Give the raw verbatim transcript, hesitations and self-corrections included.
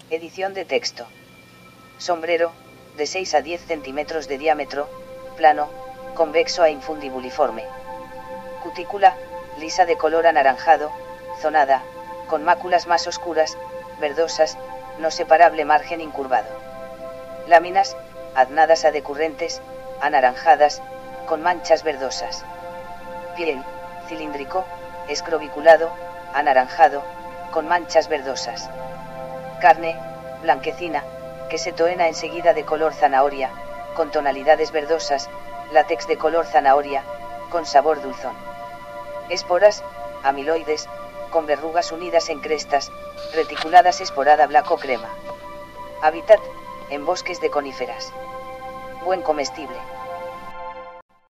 Edición de texto. Sombrero, de seis a diez centímetros de diámetro, plano, convexo a infundibuliforme. Cutícula, lisa de color anaranjado, zonada, con máculas más oscuras, verdosas, no separable margen incurvado. Láminas, adnadas a decurrentes, anaranjadas, con manchas verdosas. Piel, cilíndrico, escrobiculado, anaranjado, con manchas verdosas. Carne, blanquecina, que se toena enseguida de color zanahoria, con tonalidades verdosas, látex de color zanahoria, con sabor dulzón. Esporas, amiloides, con verrugas unidas en crestas, reticuladas esporada blanco crema. Hábitat, en bosques de coníferas. Buen comestible.